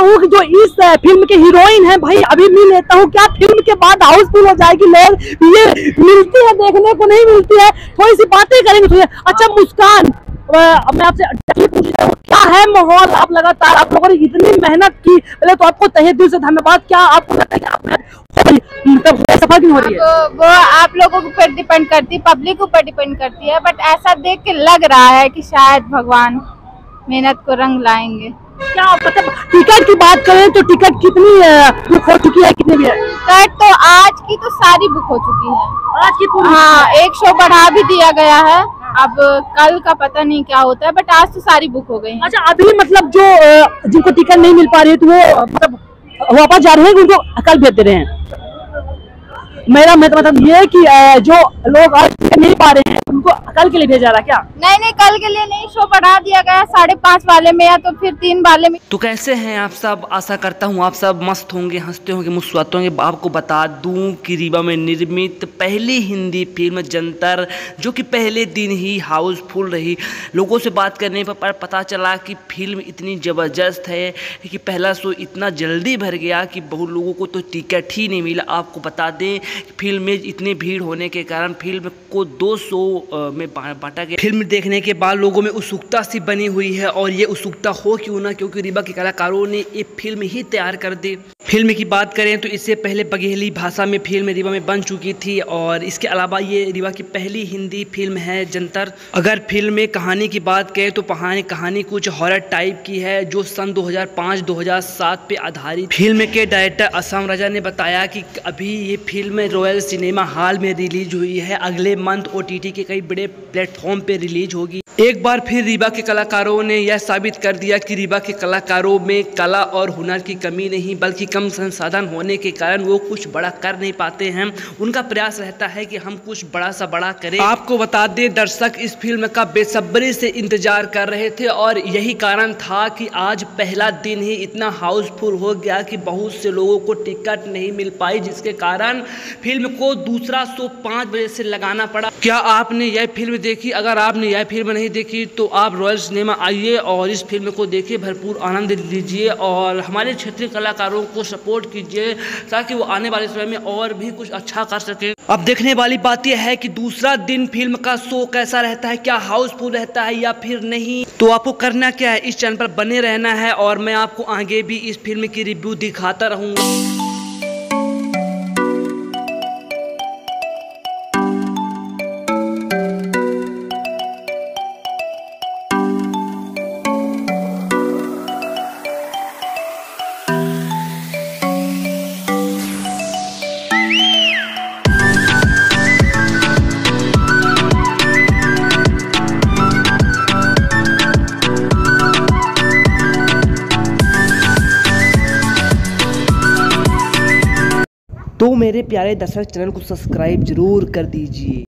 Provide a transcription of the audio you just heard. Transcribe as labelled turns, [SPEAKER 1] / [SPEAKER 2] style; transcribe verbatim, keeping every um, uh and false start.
[SPEAKER 1] हूँ कि जो इस फिल्म के हीरोइन है भाई, अभी मिल लेता हूँ। क्या फिल्म के बाद हाउसफुल हो जाएगी? लोग ये मिलती है, देखने को नहीं मिलती है। थोड़ी सी बातें करेंगे थोड़ी। अच्छा मुस्कान, मैं आपसे पूछ रहा हूँ, क्या है माहौल? आप लगातार, आप लोगों ने इतनी मेहनत की, पहले तो आपको तहे दिल से धन्यवाद। क्या आपको लगता है कि आप मतलब सफल क्यों हो रही है?
[SPEAKER 2] वो आप लोगों के ऊपर डिपेंड करती है, पब्लिक ऊपर डिपेंड करती है, बट ऐसा देख के लग रहा है कि शायद भगवान मेहनत को रंग लाएंगे।
[SPEAKER 1] क्या मतलब टिकट की बात करें तो टिकट कितनी बुक हो चुकी है, कितने भी है?
[SPEAKER 2] टिकट तो आज की तो सारी बुक हो चुकी है,
[SPEAKER 1] आज की पूरी?
[SPEAKER 2] हाँ, एक शो बढ़ा भी दिया गया है, अब कल का पता नहीं क्या होता है, बट आज तो सारी बुक हो गई है।
[SPEAKER 1] अच्छा, अभी मतलब जो जिनको टिकट नहीं मिल पा रही है तो वो मतलब वापस जा रहे हैं, उनको कल भेज दे रहे हैं? मेरा मतलब ये कि जो लोग आज नहीं पा रहे हैं उनको कल के लिए भेजा रहा क्या?
[SPEAKER 2] नहीं नहीं, कल के लिए नहीं, शो बढ़ा दिया गया साढ़े पाँच वाले में या तो फिर तीन वाले में।
[SPEAKER 3] तो कैसे हैं आप सब? आशा करता हूँ आप सब मस्त होंगे, हंसते होंगे, मुस्कुराते होंगे। आपको बता दूं कि रीवा में निर्मित पहली हिंदी फिल्म जंतर, जो कि पहले दिन ही हाउसफुल रही। लोगों से बात करने पर पता चला कि फिल्म इतनी ज़बरदस्त है कि पहला शो इतना जल्दी भर गया कि बहुत लोगों को तो टिकट ही नहीं मिला। आपको बता दें फिल्म में इतनी भीड़ होने के कारण फिल्म को दो शो में बांटा गया। फिल्म देखने के बाद लोगों में उत्सुकता सी बनी हुई है, और ये उत्सुकता हो क्यों ना, क्योंकि रीवा के कलाकारों ने ये फिल्म ही तैयार कर दी। फिल्म की बात करें तो इससे पहले बघेली भाषा में फिल्म रीवा में बन चुकी थी, और इसके अलावा ये रीवा की पहली हिंदी फिल्म है जंतर। अगर फिल्म में कहानी की बात करें तो कहानी कहानी कुछ हॉरर टाइप की है, जो सन दो हज़ार पाँच दो हज़ार सात पे आधारित। फिल्म के डायरेक्टर असम राजा ने बताया कि अभी ये फिल्म रॉयल सिनेमा हॉल में रिलीज हुई है, अगले मंथ ओटीटी के कई बड़े प्लेटफॉर्म पे रिलीज होगी। एक बार फिर रीवा के कलाकारों ने यह साबित कर दिया कि रीवा के कलाकारों में कला और हुनर की कमी नहीं, बल्कि कम संसाधन होने के कारण वो कुछ बड़ा कर नहीं पाते हैं। उनका प्रयास रहता है कि हम कुछ बड़ा सा बड़ा करें। आपको बता दें दर्शक इस फिल्म का बेसब्री से इंतजार कर रहे थे, और यही कारण था कि आज पहला दिन ही इतना हाउसफुल हो गया कि बहुत से लोगों को टिकट नहीं मिल पाई, जिसके कारण फिल्म को दूसरा शो पाँच बजे से लगाना पड़ा। क्या आपने यह फिल्म देखी? अगर आपने यह फिल्म नहीं देखी तो आप रॉयल सिनेमा आइए और इस फिल्म को देखिए, भरपूर आनंद लीजिए और हमारे क्षेत्रीय कलाकारों को सपोर्ट कीजिए, ताकि वो आने वाले समय में और भी कुछ अच्छा कर सके। अब देखने वाली बात यह है कि दूसरा दिन फिल्म का शो कैसा रहता है, क्या हाउसफुल रहता है या फिर नहीं। तो आपको करना क्या है, इस चैनल पर बने रहना है, और मैं आपको आगे भी इस फिल्म की रिव्यू दिखाता रहूँगा। तो मेरे प्यारे दर्शक, चैनल को सब्सक्राइब जरूर कर दीजिए।